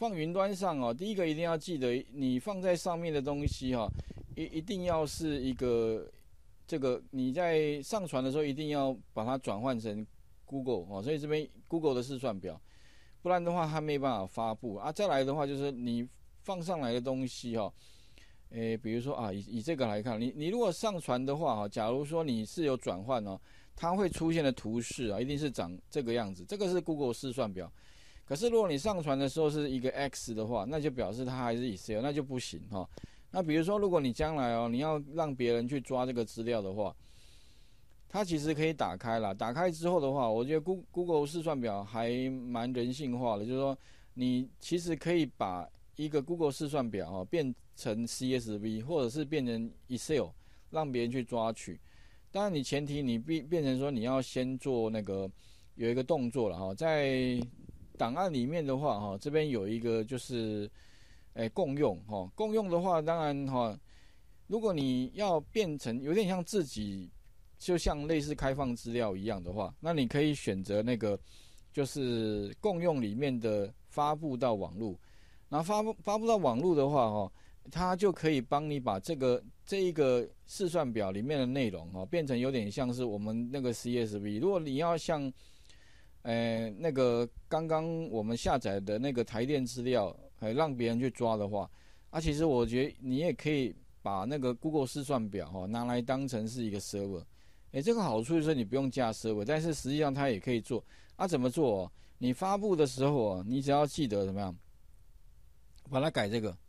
放云端上哦，第一个一定要记得，你放在上面的东西哈，一定要是一个这个你在上传的时候一定要把它转换成 Google 哦，所以这边 Google 的试算表，不然的话它没办法发布啊。再来的话就是你放上来的东西哈，比如说啊，以这个来看，你如果上传的话哈，假如说你是有转换哦，它会出现的图示啊，一定是长这个样子，这个是 Google 试算表。可是如果你上传的时候是一个 X 的话，那就表示它还是 Excel， 那就不行哈。那比如说，如果你将来哦，你要让别人去抓这个资料的话，它其实可以打开啦。打开之后的话，我觉得 Google 试算表还蛮人性化的，就是说你其实可以把一个 Google 试算表哦变成 CSV， 或者是变成 Excel， 让别人去抓取。当然，你前提你变成说你要先做那个有一个动作了哈，在档案里面的话哈，这边有一个就是共用哈，共用的话当然哈，如果你要变成有点像自己，就像类似开放资料一样的话，那你可以选择那个就是共用里面的发布到网络，然后发布到网络的话哈，它就可以帮你把这一个试算表里面的内容哈，变成有点像是我们那个 CSV。如果你要像那个刚刚我们下载的那个台电资料，让别人去抓的话，其实我觉得你也可以把那个 Google 试算表拿来当成是一个 server。这个好处就是你不用架 server， 但是实际上它也可以做。怎么做？你发布的时候你只要记得怎么样，把它改这个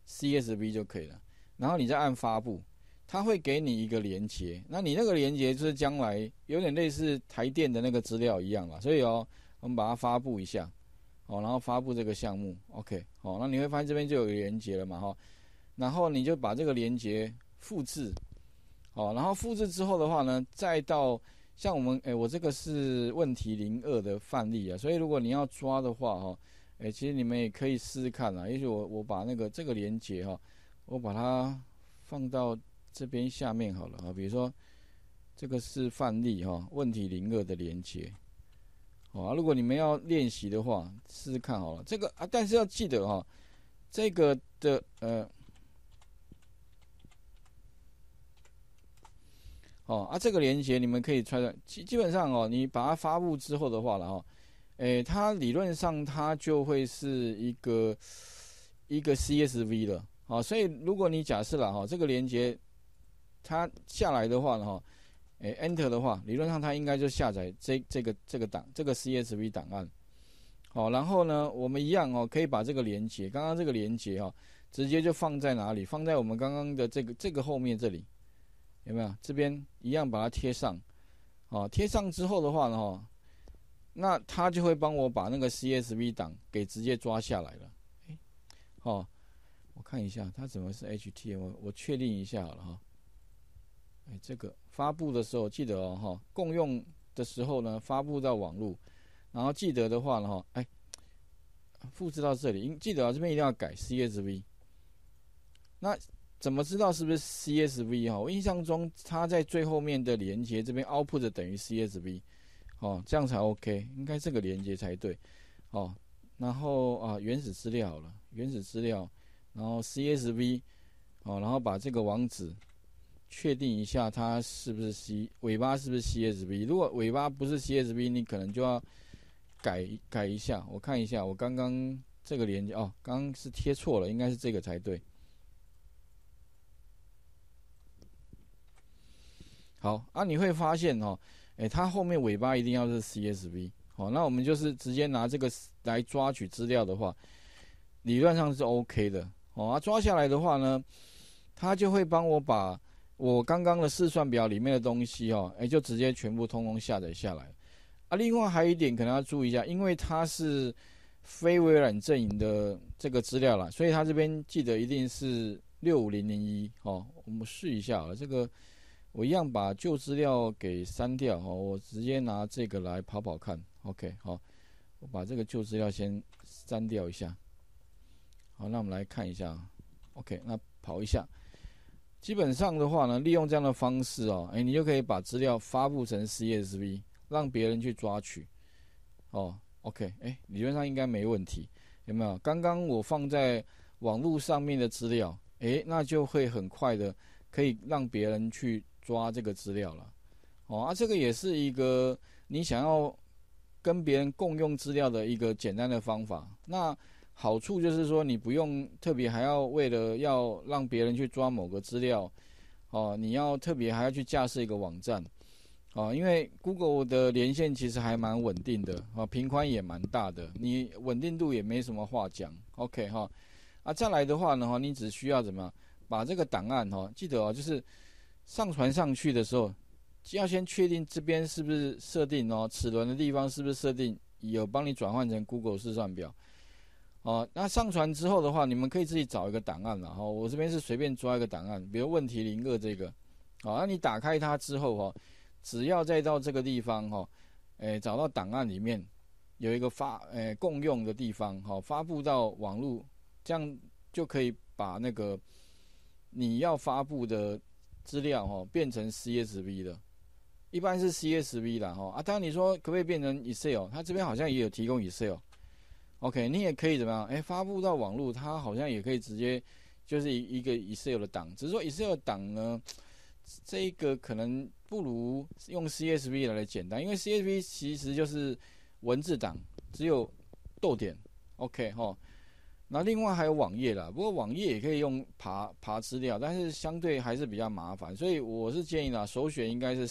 CSV 就可以了，然后你再按发布。它会给你一个连结，那你那个连结就是将来有点类似台电的那个资料一样啦，所以我们把它发布一下，然后发布这个项目 ，OK， 那你会发现这边就有个连结了嘛，然后你就把这个连结复制，然后复制之后的话呢，再到像我这个是问题02的范例啊，所以如果你要抓的话其实你们也可以试试看啦，也许我把这个连结我把它放到这边下面好了比如说这个是范例问题02的连结如果你们要练习的话，试试看好了。这个但是要记得这个的这个连结你们可以揣的，基本上你把它发布之后的话了它理论上它就会是一个 CSV 了所以如果你假设了这个连结它下来的话呢Enter 的话，理论上它应该就下载这个 CSV 档案。然后呢，我们一样可以把这个连结，刚刚这个连结直接就放在哪里？放在我们刚刚的这个后面这里，有没有？这边一样把它贴上。贴上之后的话呢那它就会帮我把那个 CSV 档给直接抓下来了。我看一下它怎么是 HTML， 我确定一下好了这个发布的时候记得共用的时候呢，发布到网络，然后记得的话呢复制到这里，记得这边一定要改 CSV。那怎么知道是不是 CSV 我印象中它在最后面的连接这边 output 等于 CSV，这样才 OK， 应该这个连接才对然后原始资料好了，原始资料，然后 CSV，然后把这个网址确定一下它是不是尾巴是不是 CSV， 如果尾巴不是 CSV， 你可能就要改一下。我看一下，我刚刚这个连接刚刚是贴错了，应该是这个才对。好你会发现它后面尾巴一定要是 CSV，那我们就是直接拿这个来抓取资料的话，理论上是 OK 的抓下来的话呢，它就会帮我把我刚刚的试算表里面的东西就直接全部通通下载下来。另外还有一点可能要注意一下，因为它是非微软阵营的这个资料啦，所以它这边记得一定是65001我们试一下这个我一样把旧资料给删掉我直接拿这个来跑看 OK 我把这个旧资料先删掉一下。好，那我们来看一下 OK， 那跑一下。基本上的话呢，利用这样的方式你就可以把资料发布成 CSV， 让别人去抓取OK， 理论上应该没问题。 有没有？刚刚我放在网络上面的资料，那就会很快的可以让别人去抓这个资料了。这个也是一个你想要跟别人共用资料的一个简单的方法。那好处就是说，你不用特别还要为了要让别人去抓某个资料，你要特别还要去架设一个网站，因为 Google 的连线其实还蛮稳定的，频宽也蛮大的，你稳定度也没什么话讲。OK 再来的话呢，你只需要怎么样把这个档案记得就是上传上去的时候，要先确定这边是不是设定齿轮的地方是不是设定有帮你转换成 Google 试算表。那上传之后的话，你们可以自己找一个档案啦。我这边是随便抓一个档案，比如问题02这个。那你打开它之后只要再到这个地方找到档案里面有一个共用的地方发布到网络，这样就可以把那个你要发布的资料变成 CSV 的。一般是 CSV 啦当然你说可不可以变成 Excel？ 它这边好像也有提供 Excel。OK， 你也可以怎么样？发布到网络，它好像也可以直接就是一个 Excel 的档，只是说 Excel 的档呢，这个可能不如用 CSV 来简单，因为 CSV 其实就是文字档，只有逗点。OK 那另外还有网页啦，不过网页也可以用爬资料，但是相对还是比较麻烦，所以我是建议啦，首选应该是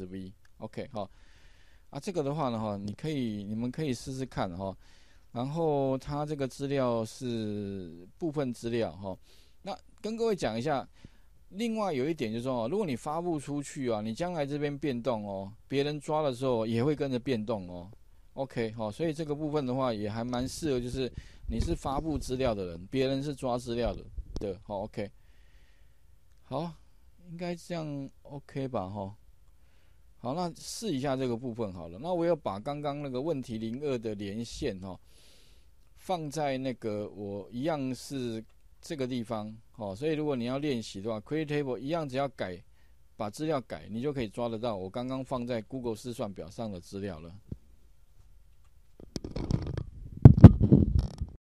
CSV。OK 这个的话呢你们可以试试看然后它这个资料是部分资料那跟各位讲一下，另外有一点就是说如果你发布出去你将来这边变动别人抓的时候也会跟着变动OK 所以这个部分的话也还蛮适合，就是你是发布资料的人，别人是抓资料的OK 好，应该这样 OK 吧好，那试一下这个部分好了。那我有把刚刚那个问题02的连线放在那个我一样是这个地方所以如果你要练习的话 ，Create Table 一样只要把资料改，你就可以抓得到我刚刚放在 Google 试算表上的资料了。